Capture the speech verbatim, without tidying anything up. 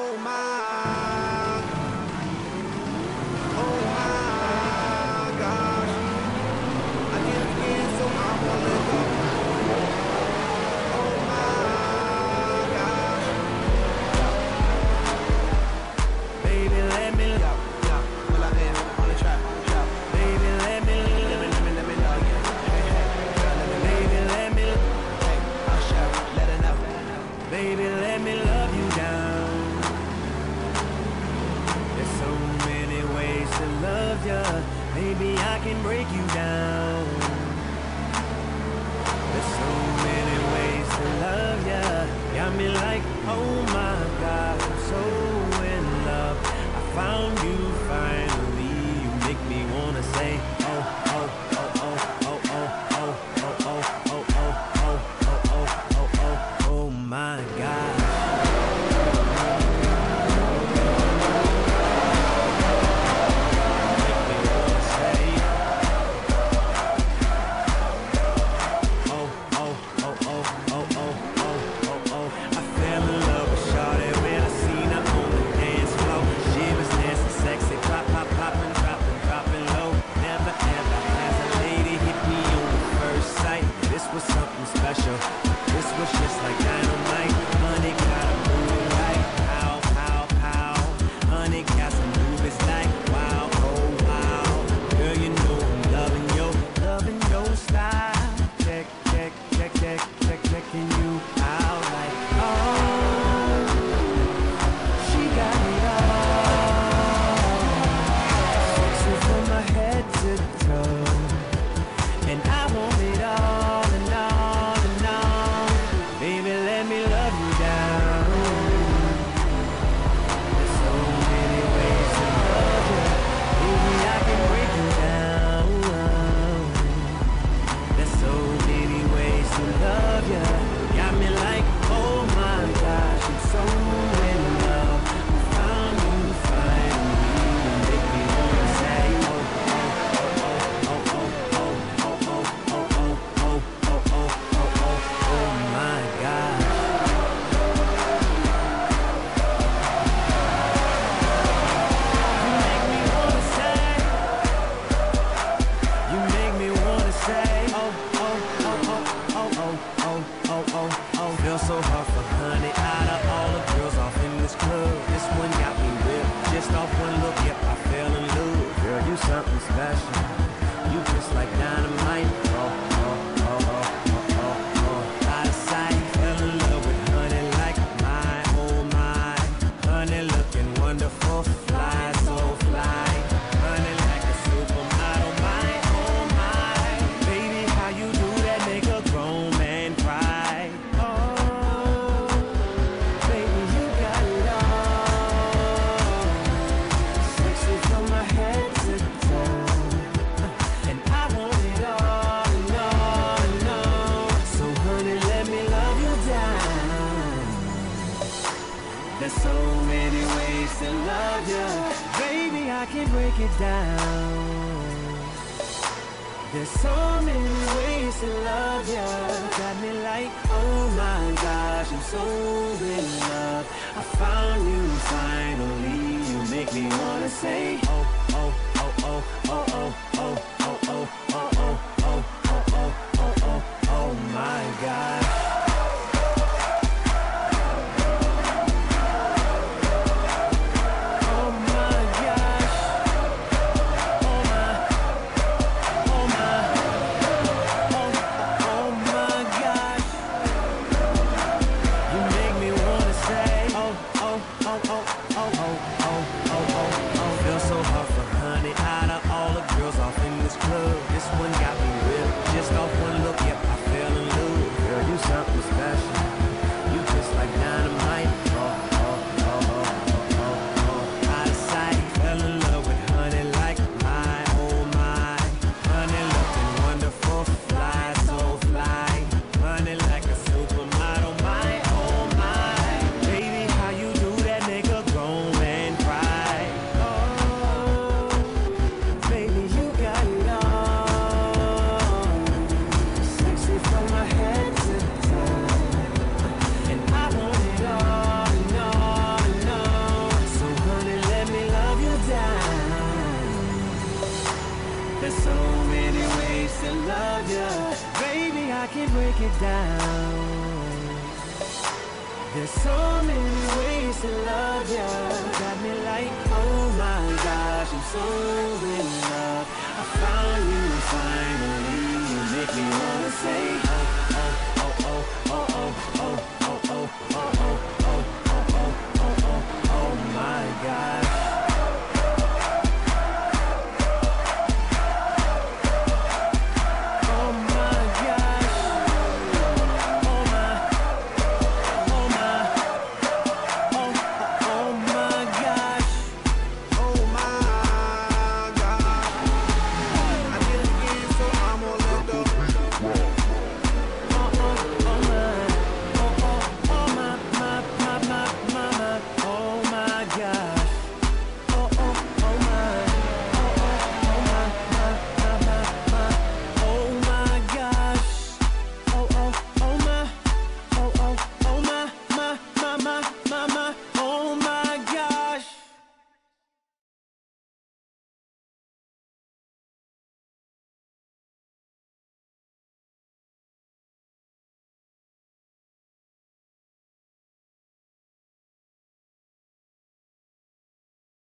Oh my, oh my gosh, I did it again, so I won't let go. Oh my gosh, baby, let me love. Yeah, well I am on the track, on the track. Baby, let me, let me, let me, let me love you. Hey, hey, girl, let me, baby, let me, hey, I'll share, let her know. Baby, let me love you down. There's so many ways to love ya. Maybe I can break you down. There's so many ways to love ya. Got me like, oh my God, I'm so in love. I found you finally. You make me wanna say, oh, oh, oh, oh, oh, oh, oh, oh, oh, oh, oh, oh, oh, oh, oh, oh my God. There's so many ways to love you. Baby, I can break it down. There's so many ways to love you. Got me like, oh my gosh, I'm so in love. I found you finally. You make me wanna say, oh, oh, oh, oh, oh, oh, oh, oh, oh, oh, oh, oh, oh, oh, oh, oh, oh my God. Feel so so many ways to love ya. Got me like, oh my gosh, I'm so in love. I found you finally. You make me wanna say, oh, oh, oh, oh, oh, oh, oh, oh, oh, oh.